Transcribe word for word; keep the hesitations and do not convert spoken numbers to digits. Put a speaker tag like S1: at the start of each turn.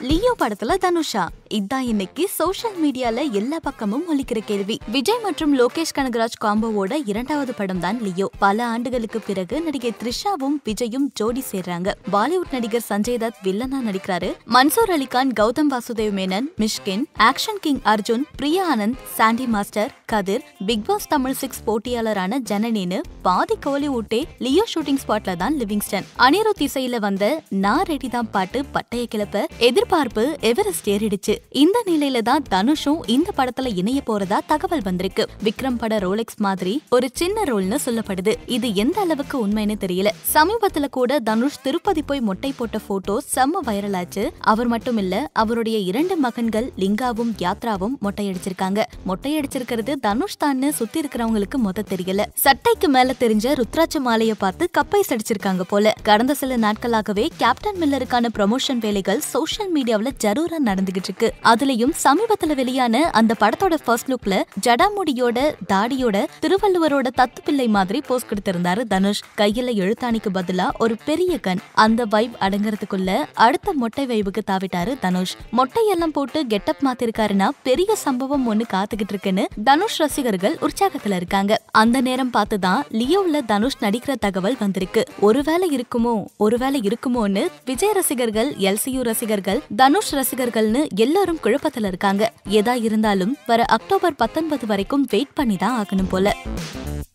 S1: Leo படத்துல தனுஷா? இதான் இன்னைக்கு சோஷியல் மீடியால எல்லா பக்கமும் ஒலிக்கிற கேள்வி. விஜய் மற்றும் லோகேஷ் கனகராஜ் காம்போவோட இரண்டாவது படம் தான் லியோ. பல ஆண்டுகளுக்கு பிறகு நடிகை த்ரிஷாவும் விஜயும் ஜோடி சேர்றாங்க. பாலிவுட் நடிகர் சஞ்சய் தத் வில்லனா நடிக்கிறாரு. Mansoor Alikhan, Gautham Vasudev Menon, Mysskin, action king Arjun, Priya Anand, Sandy master, Kathir, Bigg Boss Tamil six போட்டியாளரான ஜனனின்னு பாதி கோலிவுட்டே லியோ ஷூட்டிங் ஸ்பாட்ல தான் லிவிங்ஸ்டன். அனிருத் இசையில வந்த நான் ரெடி தான் பாட்டு பட்டைய கிளப்ப எதிர்பார்ப்பு எவரெஸ்ட் ஏறிடுச்சு. இந்த நிலையில தான் தனுஷும் இந்த படத்துல இணைய போறதா தகவல் வந்திருக்கு. விக்ரம் பட ரோலெக்ஸ் மாதிரி ஒரு சின்ன ரோல்னு சொல்லப்படுது. இது எந்த அளவுக்கு உண்மைன்னு தெரியல. சமீபத்துல கூட தனுஷ் திருப்பதி போய் மொட்டை போட்ட போட்டோ செம்ம வைரல் ஆச்சு. அவர் மட்டும் இல்ல, அவருடைய இரண்டு மகன்கள் லிங்காவும் யாத்ராவும் மொட்டையடிச்சிருக்காங்க. மொட்டையடிச்சிருக்கிறது தனுஷ் தான் சுத்தி இருக்கிறவங்களுக்கு மொத்த தெரியல. சட்டைக்கு மேல தெரிஞ்ச ருத்ராட்ச மாலைய பார்த்து கப்பை சடிச்சிருக்காங்க போல. கடந்த சில நாட்களாகவே கேப்டன் மில்லருக்கான ப்ரமோஷன் வேலைகள் சோஷியல் மீடியாவில ஜரூரா நடந்துகிட்டு இருக்கு. அதுலயும் சமீபத்துல வெளியான அந்த படத்தோட ஃபர்ஸ்ட் லுக்ல ஜடாமுடியோட தாடியோட திருவள்ளுவரோட தத்து பிள்ளை மாதிரி போஸ்ட் கொடுத்திருந்தாரு தனுஷ். கையில எழுத்தாணிக்கு பதிலா ஒரு பெரிய கன். அந்த வைப் அடங்குறதுக்குள்ள அடுத்த மொட்டை வைபுக்கு தாவிட்டாரு தனுஷ். மொட்டையெல்லாம் போட்டு கெட்டப் மாத்திருக்காருன்னா பெரிய சம்பவம் ஒண்ணு காத்துக்கிட்டு இருக்குன்னு தனுஷ் ரசிகர்கள் உற்சாகத்துல இருக்காங்க. அந்த நேரம் பார்த்துதான் லியோவுல தனுஷ் நடிக்கிற தகவல் வந்திருக்கு. ஒருவேளை இருக்குமோ ஒருவேளை இருக்குமோன்னு விஜய் ரசிகர்கள், எல்சியூ ரசிகர்கள், தனுஷ் ரசிகர்கள்னு எல்லாரும் குழப்பத்துல இருக்காங்க. எதா இருந்தாலும் வர அக்டோபர் பத்தொன்பது வரைக்கும் வெயிட் பண்ணி தான் ஆகணும் போல.